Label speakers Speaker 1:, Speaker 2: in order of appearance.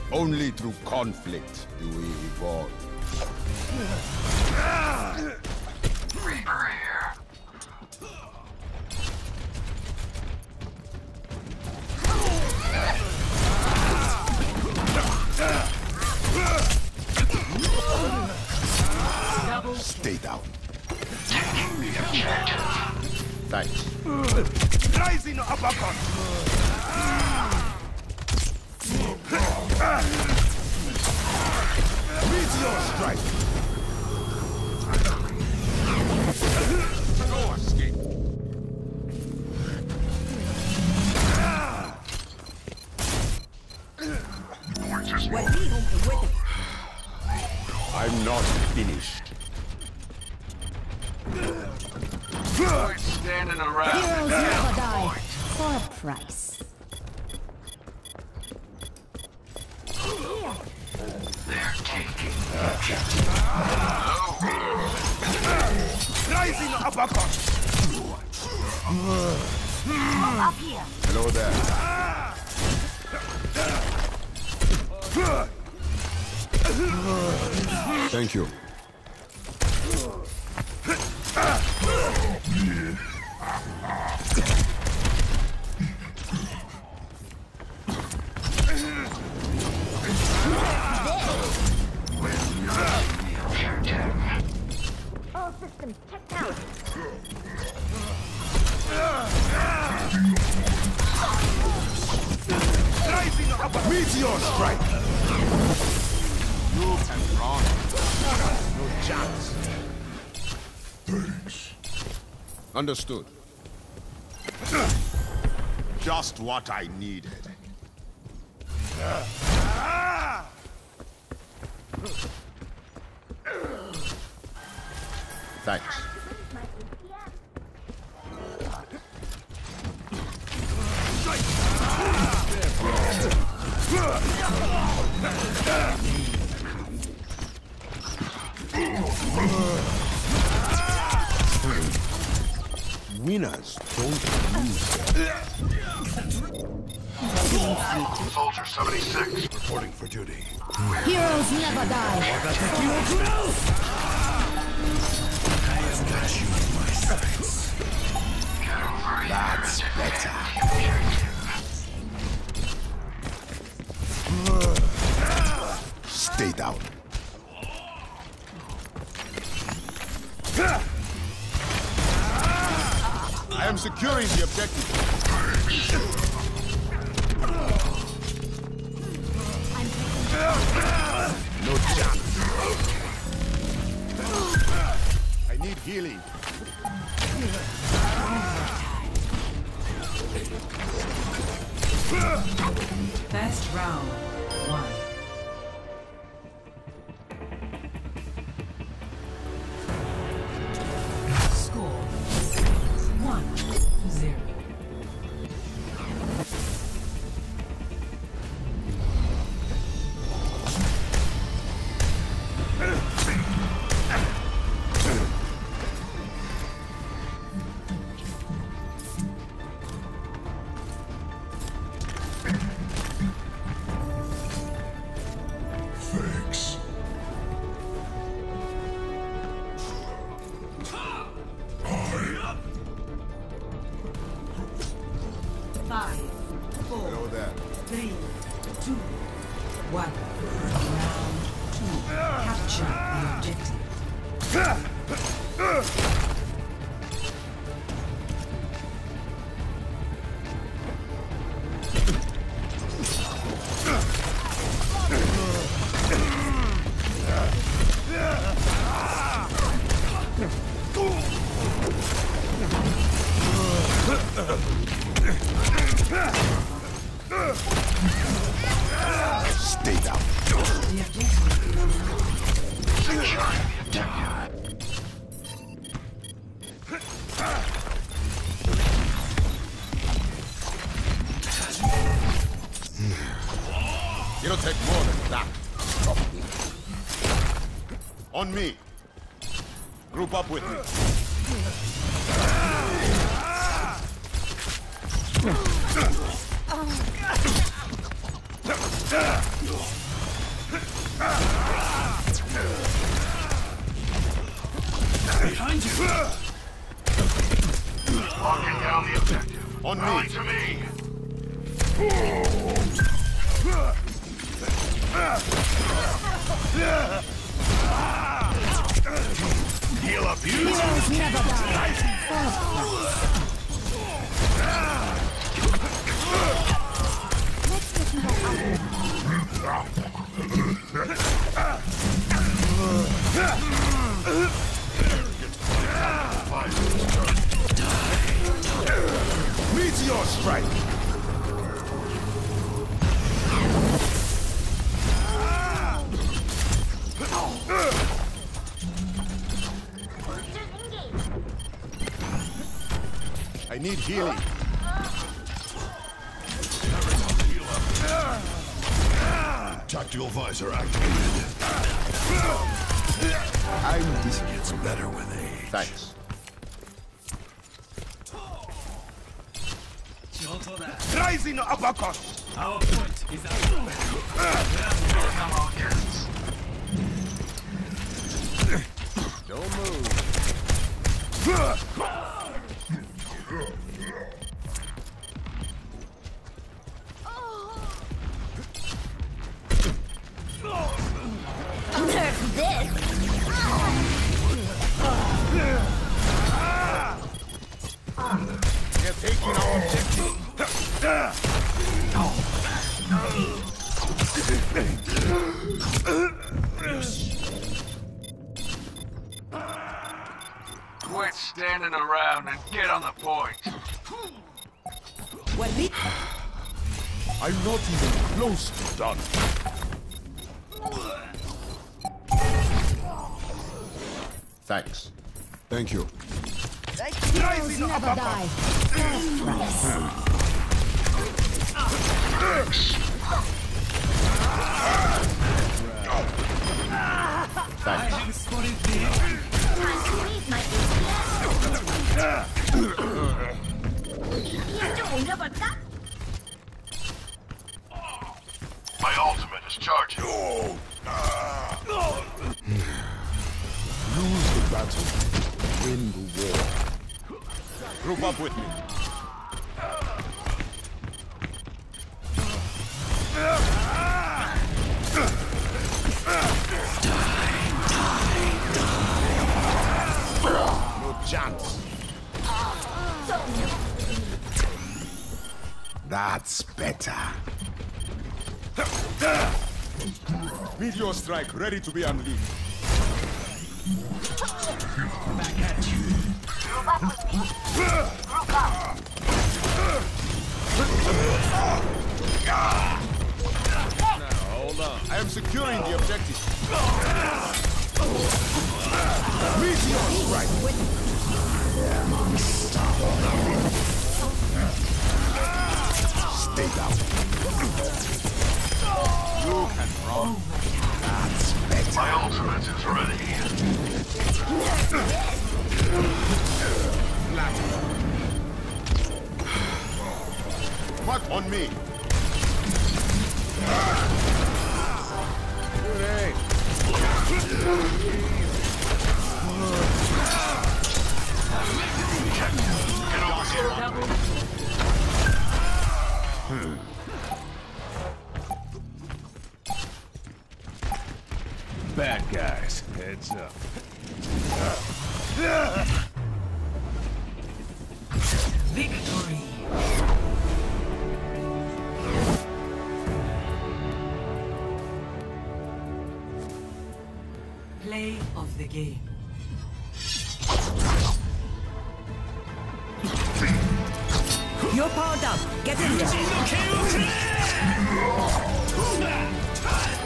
Speaker 1: Only through conflict do we evolve.
Speaker 2: Reaper here.
Speaker 1: Stay down.
Speaker 2: Taking the objective.
Speaker 1: Thanks.
Speaker 3: Rising uppercut! Meteor strike!
Speaker 1: No escape. I'm not finished.
Speaker 2: Quit standing around.
Speaker 4: Heroes never die for a price.
Speaker 2: They're taking the objective.
Speaker 3: Rising uppercut!
Speaker 4: Up here.
Speaker 1: Hello there. Thank you.
Speaker 4: All systems checked out.
Speaker 3: Rising uppercut!
Speaker 1: Meteor strike! You can run. No chance. Thanks. Understood. Just what I needed. Thanks. Winners don't lose.
Speaker 2: Soldier 76.
Speaker 1: Reporting for duty.
Speaker 4: Heroes never die.
Speaker 1: I've got you in my sights.
Speaker 2: Get over here.
Speaker 1: That's better. Stay down. I am securing the objective. No chance. I need healing.
Speaker 5: First round, 1. Score 1-0.
Speaker 1: Thanks.
Speaker 5: 5, 4,
Speaker 1: Hello there.
Speaker 5: 3, 2, 1. Round 2. Capture the objective.
Speaker 1: Stay down.
Speaker 5: The objective is
Speaker 2: Securing the objective.
Speaker 1: It'll take more than that. On me. Group up with me.
Speaker 2: Locking down the objective.
Speaker 3: On me.
Speaker 2: Rally to me.
Speaker 1: Heal up, you.
Speaker 4: Heroes never die. Let's get more out.
Speaker 3: Meteor strike. I need healing.
Speaker 1: Tactical visor activated.
Speaker 3: This
Speaker 1: Gets better with age.
Speaker 3: Thanks. Rising uppercut.
Speaker 1: Our point is
Speaker 3: Don't move.
Speaker 4: Nerf this.
Speaker 3: They're taking our objective.
Speaker 2: Quit standing around and get on the point.
Speaker 5: What we
Speaker 3: I'm not even close to done. Thanks. Thank you.
Speaker 4: Heroes never die.
Speaker 3: Thanks.
Speaker 2: My ultimate is charging.
Speaker 3: Lose the battle, win the war. Group up with me. No chance. That's better. Meteor strike ready to be unleashed.
Speaker 1: back at you.
Speaker 3: Now, hold on. I am securing the objective. Meteor strike. Stay down. You can run. That's better.
Speaker 2: My ultimate is ready.
Speaker 3: What on me? Good aim.
Speaker 2: Get over here.
Speaker 1: Bad guys, heads up.
Speaker 5: victory. Play of the game. You're powered up. Get in there.